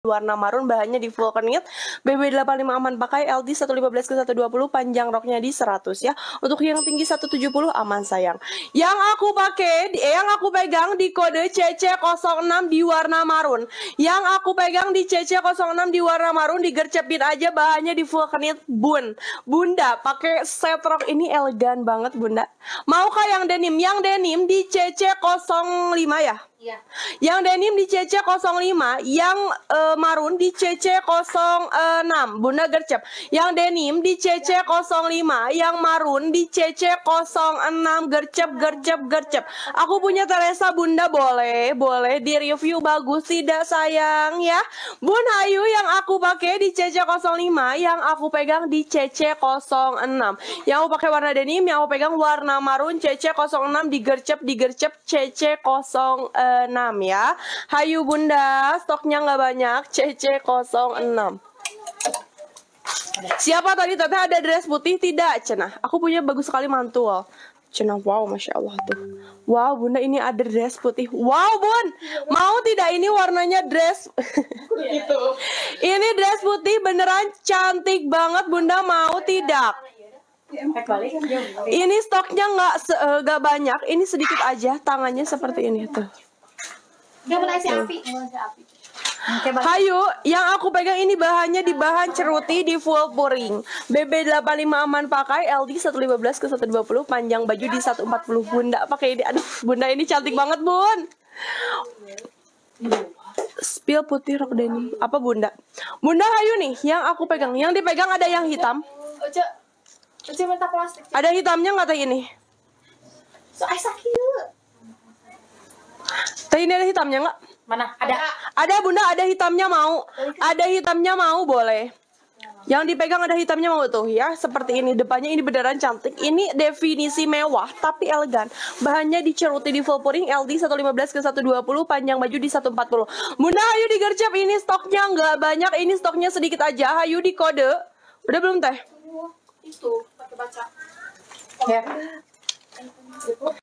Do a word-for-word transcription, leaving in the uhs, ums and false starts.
warna marun, bahannya di vulcanite, B B delapan lima aman pakai, L D seratus lima belas ke seratus dua puluh, panjang roknya di seratus ya. Untuk yang tinggi seratus tujuh puluh aman sayang. Yang aku pakai, eh, yang aku pegang di kode C C nol enam di warna marun. Yang aku pegang di C C nol enam di warna marun, digercepin aja, bahannya di vulcanite bun. Bunda pakai set rok ini elegan banget Bunda. Maukah yang denim? Yang denim di C C nol lima ya? Iya. Yang denim di C C nol lima, yang uh, marun di C C nol enam. Bunda gercep. Yang denim di C C nol lima, yang marun di C C nol enam. Gercep, gercep, gercep. Aku punya Teresa Bunda, boleh, boleh di review bagus tidak sayang ya. Bun Ayu yang aku pakai di C C nol lima, yang aku pegang di C C nol enam. Yang aku pakai warna denim, yang aku pegang warna marun C C nol enam, digercep, digercep C C nol enam ya. Hayu Bunda, stoknya nggak banyak, C C nol enam. Siapa tadi Teteh ada dress putih? Tidak, Cenah. Aku punya bagus sekali mantul. Cenah, wow, Masya Allah tuh. Wow, Bunda ini ada dress putih. Wow, Bun. Mau tidak ini warnanya dress? Ini dress putih beneran cantik banget, Bunda. Mau tidak? Ini stoknya nggak nggak uh, banyak. Ini sedikit aja. Tangannya seperti ini tuh. Dia mulai si api. Hayu, yang aku pegang ini bahannya di bahan ceruti di full puring. B B delapan lima aman pakai, L D seratus lima belas ke seratus dua puluh, panjang baju di seratus empat puluh. Bunda pakai ini. Aduh, Bunda ini cantik banget, Bun. Spill putih rok denim. Apa Bunda? Bunda Hayu nih, yang aku pegang. Yang dipegang ada yang hitam. Ada hitamnya nggak teh ini? So, sakit. Teh ini ada hitamnya nggak? Mana? Ada. Ada Bunda, ada hitamnya mau. Ada hitamnya mau boleh. Yang dipegang ada hitamnya mau tuh ya. Seperti ini, depannya ini beneran cantik. Ini definisi mewah tapi elegan. Bahannya diceruti di full puring, L D seratus lima belas ke seratus dua puluh, panjang baju di seratus empat puluh. Bunda Hayu digercep, ini stoknya nggak banyak, ini stoknya sedikit aja. Hayu di kode. Udah belum teh? Itu pakai baca. Ya.